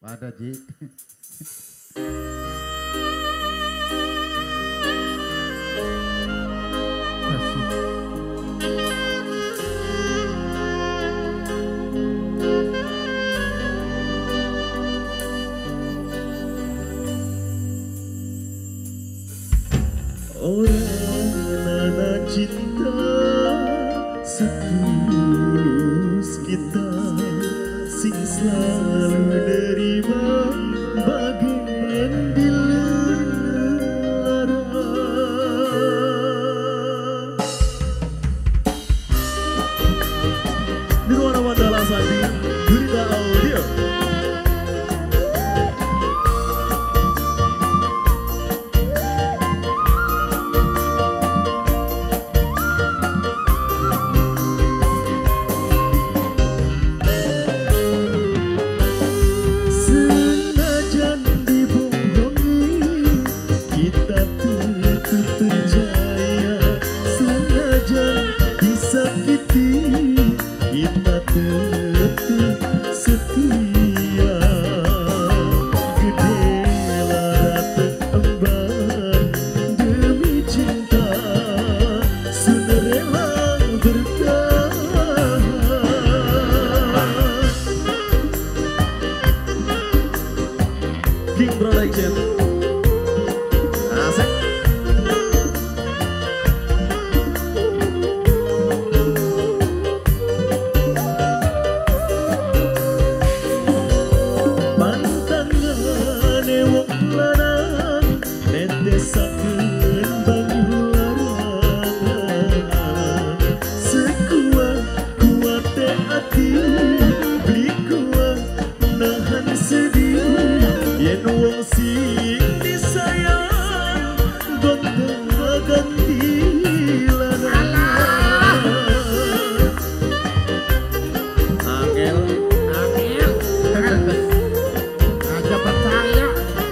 Pada Ji. Orang nana cinta setulus kita sing selalu nerima bagian di lara. Nirwana Mandala Sandi Gurita Audio. Kita tetap setia, gedela teremban demi cinta, sudah rela bertahan. King Production, asik. Wong sing disayang gonta ganti lana. Angel aja percaya.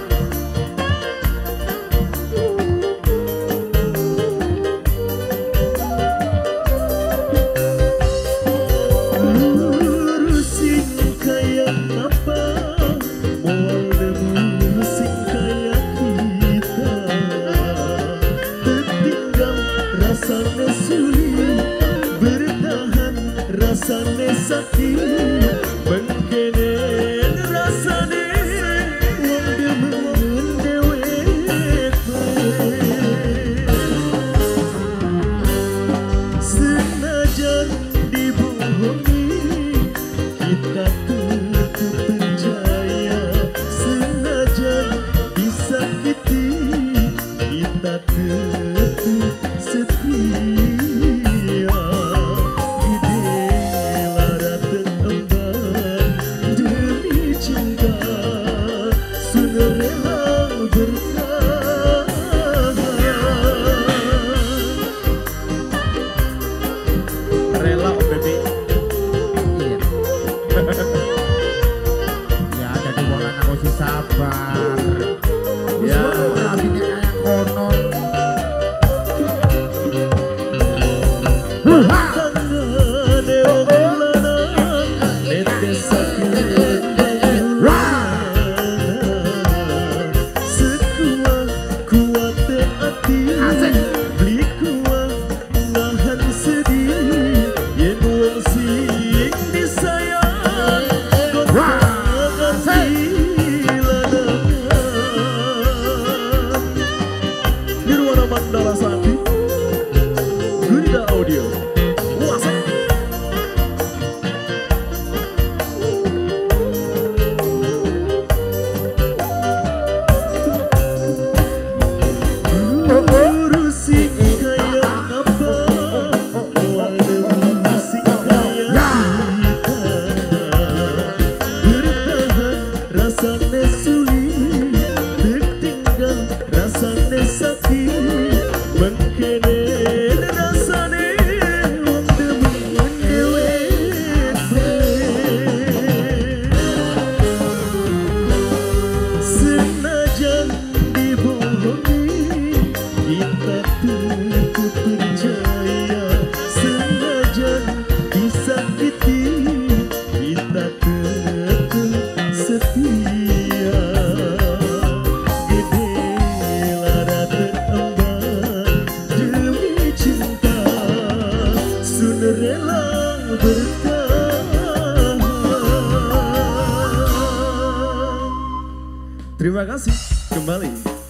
Lurusin kayak apa mual debu sing kayak kita, tertinggal rasanya sulit bertahan, rasanya sakit mengkenen rasanya wong demen dewek. Senajan dibohongi kita tetap percaya, senajan disakiti kita tetap setia. Gedela teremban demi cinta, sudah rela bertahan. Rela baby. Iya. Ya jadi bola aku sih sabar. Ya rapinya kayak konon. rela bertahan. Terima kasih kembali.